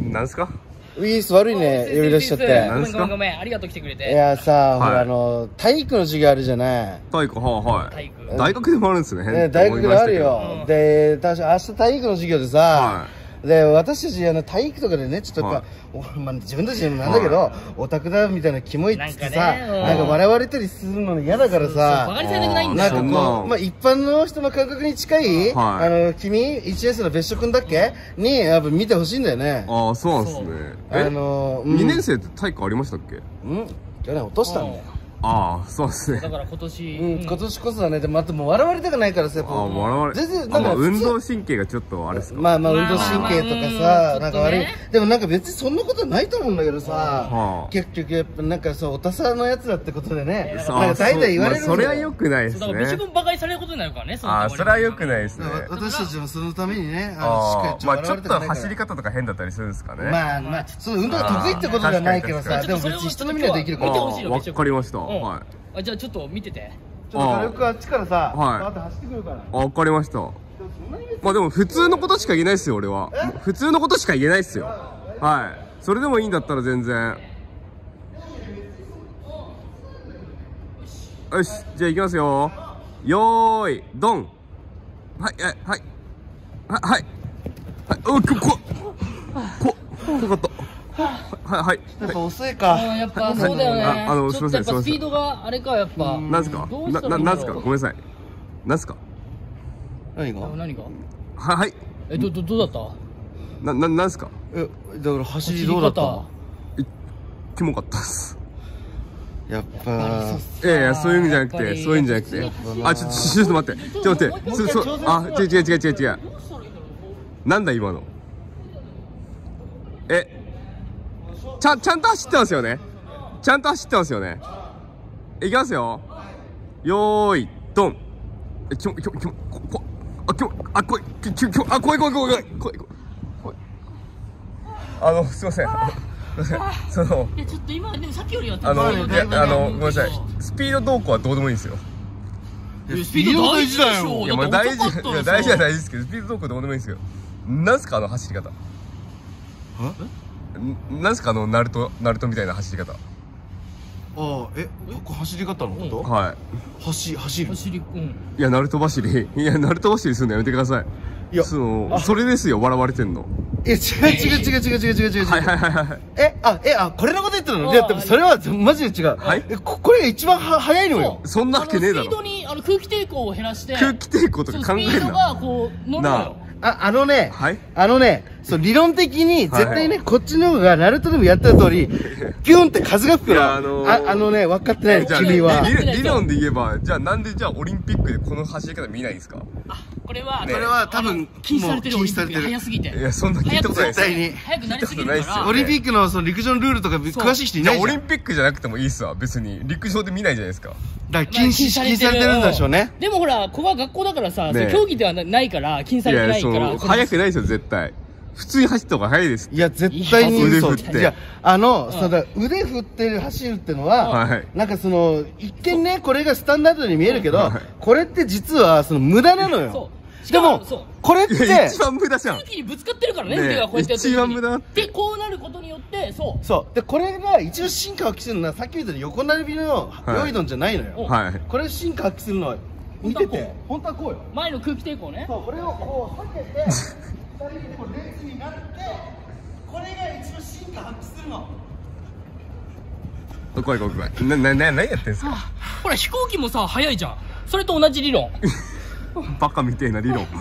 なんすか？ ウィス悪いね、呼び出しちゃって。 ごめんごめんごめん、ありがとう来てくれて。 いやさ、ほら体育の授業あるじゃない。 体育、はい。大学でもあるんですね。 大学であるよ。で、確か明日体育の授業でさ、で、私たち体育とかでね、ちょっとやっぱ、自分たちでもなんだけど、オタクだみたいなキモいっつってさ、なんか笑われたりするの嫌だからさ、 バカにされたくないんだよ。 なんかこう、まあ一般の人の感覚に近い、君、1年生の別所君だっけに、やっぱ見てほしいんだよね。 ああ、そうなんですね。2年生って体育ありましたっけ？ 去年落としたんだよ。 ああ、そうですね。 だから今年今年こそだね。でももう笑われたくないからさ、やっぱ全然なんか運動神経がちょっとあれですか？ まあ運動神経とかさ、なんか悪い。でもなんか別にそんなことないと思うんだけどさ、結局やっぱなんかそうおたさのやつだってことでね、なんか代々言われるんだよ。 それは良くないですね。 だから別分馬鹿にされることになるからね。 ああ、それは良くないですね。 私たちもそのためにね、しっまあかりちょっと走り方とか変だったりするんですかね。 まあその運動が得意ってことじゃないけどさ、でも別に人の目にはできるから。 わかりました。はい。 じゃあちょっと見てて。 ちょっと軽くあっちからさ、バーッと走ってくるから。 わかりました。まあでも普通のことしか言えないっすよ、俺は。普通のことしか言えないっすよ。はい。それでもいいんだったら全然。よし、じゃあ行きますよ。よーい、ドン。はい。怖かった。はい。 やっぱ遅いか。 やっぱそうだよね。 すみません。 スピードがあれか、やっぱ。 なんすか？なんすか？ごめんなさい。なんすか？ 何が？ はい。 どうだった？ なんすか？ だから走りどうだった？ キモかったっす。 やっぱ。 いやそういうんじゃなくて、そういうんじゃなくて。あ、ちょっと待って。違う。なんだ今の。ちゃんと走ってますよね。いきますよ。よーい、ドン。怖い。すいません。 いや、ちょっと今、でもさっきよりは。 ごめんなさい。スピードどうこうはどうでもいいんですよ。 スピード大事だよ。 いや、まあ大事は大事ですけど、スピードどうこうどうでもいいんですよ。なんすか走り方。なんすかナルトみたいな走り方。 ここ走り方のこと？ はい。 走る。 いや、ナルト走りするのやめてください。いや、それですよ、笑われてんの。違う。はい。これのこと言ってるの？いや、でもそれはマジで違う。はい。これが一番早いのよ。 そんなわけねえだろ。スピードに空気抵抗を減らして。 空気抵抗とか考えるな。 スピードがこう乗るのよ。 理論的に絶対ね、こっちの方がナルトでもやった通り、ピュンって風が吹くの。分かってない君は。 理論で言えば、じゃあなんでオリンピックでこの走り方見ないんですか？ これは多分禁止されてる。オリンピック早すぎて。 いや、そんな聞いたことないです。 絶対に。 早くなりすぎるから。 オリンピックの陸上のルールとか詳しい人いないじゃん。 オリンピックじゃなくてもいいっすわ、別に。陸上で見ないじゃないですか。 だから禁止されてるんでしょうね。 でもほら、ここは学校だからさ、競技ではないから、禁止されてないから。 早くないですよ、絶対。普通に走った方が早いです。 いや、絶対に腕振って。 いや、腕振って走るってのは、なんか一見ね、これがスタンダードに見えるけど、これって実は無駄なのよ。でも、これって一番無駄じゃん。 空気にぶつかってるからね、腕がこうやってやってる。 一番無駄。 で、こうなることによって、 そう。で、これが一応進化を発揮するのは、さっき言った横並びのヨイドンじゃないのよ。これ進化発揮するのは、見てて、本当はこうよ。 前の空気抵抗ね。 そう、これをこう、避けて、2人でこう列になって、これが一応進化発揮するの。 怖い。何やってんすか？ ほら、飛行機もさ、速いじゃん。それと同じ理論。 バカみてえな理論。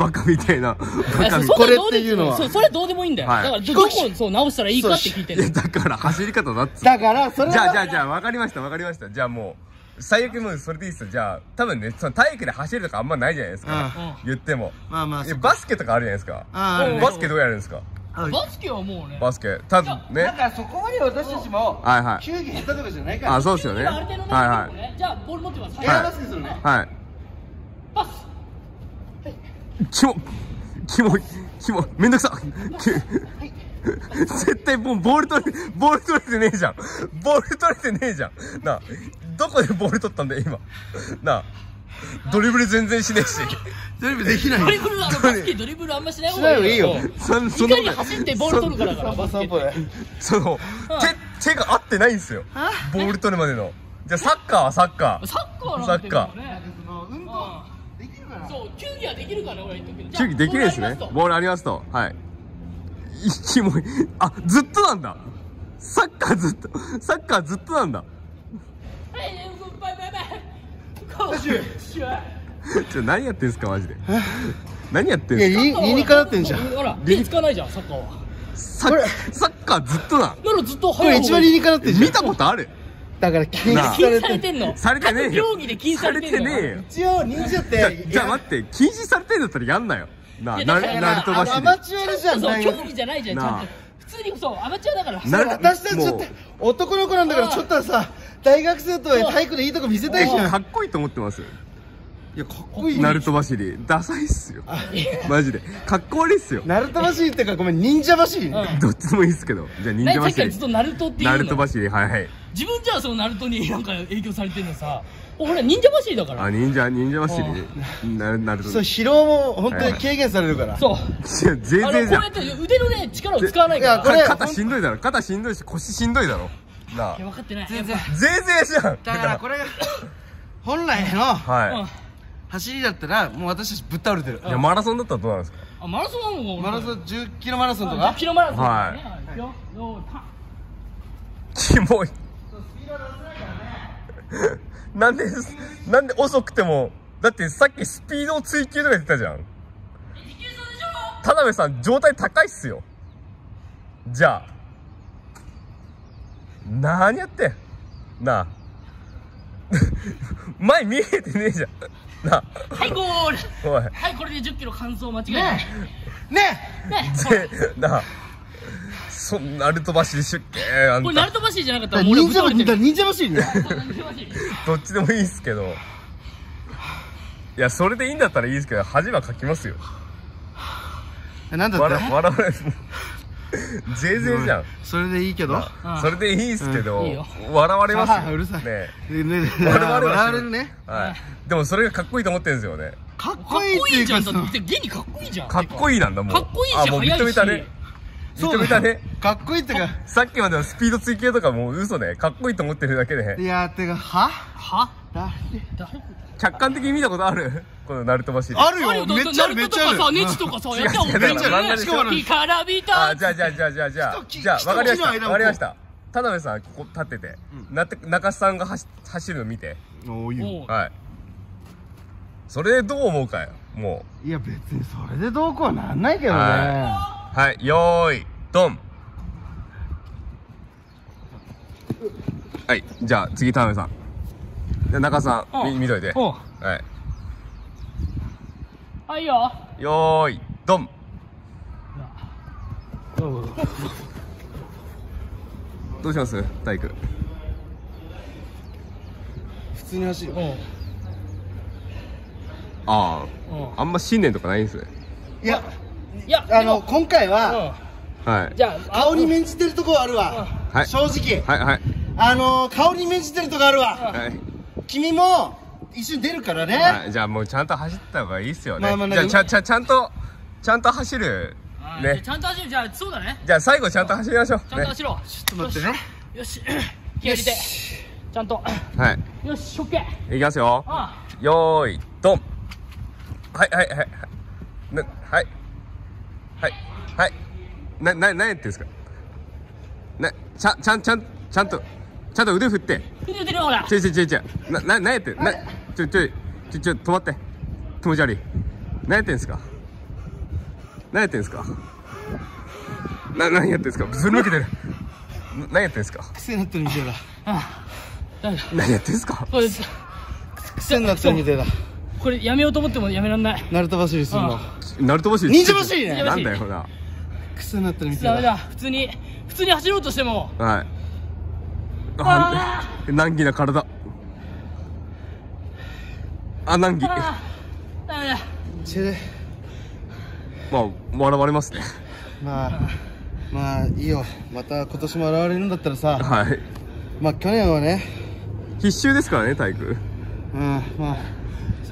これっていうのは。 それどうでもいいんだよ。だから、どこを直したらいいかって聞いてる。 いや、だから走り方だって。 だから、それは。 じゃあ、わかりました。じゃあもう。最悪もうそれでいいっすよ。じゃあ多分ね、体育で走るとかあんまないじゃないですか。言ってもバスケとかあるじゃないですか。バスケどうやるんですか？ バスケはもうね、 バスケ多分ね、 だからそこまで私たちも球技下手とかじゃないから。 そうですよね。 じゃあボール持ってます。 エアバスケするね。 パス。 キモめんどくさ。絶対もうボール取れてねえじゃん。なあ、どこでボール取ったんだよ今。なあ、 ドリブル全然しねえし。 ドリブルできない。 ドリブル、バスケドリブルあんましない方しないがいいよ。 方がいいよ。 いかに走ってボール取るからだから、バスケって。 手が合ってないんですよ。ボール取るまでの。じゃあサッカーはサッカー。 サッカーなんてね。そう、球技はできるから俺は言っとくけど。 球技できるんですね。ボールありますと。はい。キモい。あ、ずっとなんだ。サッカーずっとなんだ。 はい、バイバイバイ。 何やってんすかマジで。何やってんすか。 いや、理にかなってんじゃん。 ほら、手使わないじゃん、サッカーは。 サッカーずっとなん。 ならずっとこれ一番理にかなってんじゃん。 見たことある。 だから禁止されてんの。 されてねえよ。 競技で禁止されてねえよ。 一応忍者って。 じゃあ待って、禁止されてんだったらやんなよ。ナルトバシリ。 アマチュアでじゃん。 そう、競技じゃないじゃん、ちゃんと。普通にそう、アマチュアだから。 私たちちょっと男の子なんだからちょっとさ、大学生と体育でいいとこ見せたいじゃん。 かっこいいと思ってます。 いや、かっこいい。 ナルト走りダサいっすよ。マジでかっこ悪いっすよ。 ナルト走りってか、ごめん、忍者走り。 どっちでもいいっすけど。じゃあ忍者走り。 さっきからずっとナルトっていうの。 ナルト走り、はいはい。 自分じゃあそのナルトになんか影響されてるのさ、俺忍者走りだから。 あ、忍者走り。ナルト。 そう、疲労も本当に軽減されるから。 そう。 全然じゃん。 こうやって腕のね力を使わないから。 これ肩しんどいだろ。肩しんどいし腰しんどいだろ。なあ。 分かってない。 全然じゃん。 だからこれが本来の走りだったらもう私たちぶっ倒れてる。 いや、マラソンだったらどうなんですか。 あ、マラソンなの？ マラソン10キロマラソンとか 10キロマラソン。 はい。キモい。なんで遅くても、だってさっきスピードを追求とか言ってたじゃん。田辺さん状態高いっすよ。じゃあ何やってんなあ。前見えてねえじゃんなあ。 はい、ゴール。 おい、 はい、これで10キロ完走間違いない。 ねなあ、ナルト走り出家あんた。 これナルト走りじゃなかったら忍者走りね。 どっちでもいいっすけど。いや、それでいいんだったらいいですけど、恥はかきますよ。 なんだって笑われる。ぜいぜいじゃん。 それでいいけど、 それでいいっすけど、 いいよ。 笑われますよ。 うるさいね。 笑われるね。 はい。でもそれがかっこいいと思ってるんですよね。 かっこいいっていうか、 だって現にかっこいいじゃん。 かっこいいなんだもん。 かっこいいし、 あ、もう認めたね。認めたね。 かっこいいってか、 さっきまでのスピード追求とかもう嘘ね。かっこいいと思ってるだけで。 いやー、てか、誰客観的に見たことある？このナルト走り。 あるよ、めっちゃある、めっちゃある。 ネジとかさ、やったらめっちゃある。 しかも干からびた。 あ、じゃあ、わかりました。わかりました。田辺さん、ここ立ってて、中須さんが走るの見て。はい。それでどう思うかよ、もう。いや、別にそれでどうこうはなんないけどね。 はい、よーい、ドン。はい、じゃあ次田辺さん。で、中須さん、見といて。はい。 はいよ。 よーい、ドン。どうします大工。 普通に走る。 ああ、あんま信念とかないんですね。 いや、今回は、 はい。 じゃあ、 顔に免じてるとこあるわ。 はい。 正直。 はい。 顔に免じてるとこあるわ。 はい。 君も、一緒に出るからね。 はい。じゃあもうちゃんと走った方がいいっすよね。じゃあ、ちゃんと走る。ね。 ちゃんと走る。じゃあ、そうだね。 じゃあ最後ちゃんと走りましょう。 ちゃんと走ろう。 ちょっと待ってね。 よし。気合入れて。ちゃんと。 はい。 よし、オッケー。 いきますよ。よーい、ドン。はい。何やってんですか。ちゃんと腕振って。 腕振ってるほら。 何やってん。止まって。気持ち悪い。何やってんすか。何やってんすか。何やってんすか。ずる抜けてる。何やってんすか。 癖になってるみたいだ。 何やってんすか。 癖になってるみたいだ。 これやめようと思ってもやめらんない。 ナルト走りするの。 ナルト走り。 忍者走りね。 なんだよほら。 癖になってるみたいだ。 ダメだ。普通に走ろうとしても。 はい。難儀な体。難儀。 ダメだ。 まあ笑われますね。 まあいいよ。また今年も笑われるんだったらさ。 はい。 まあ去年はね。 必修ですからね体育。 まあ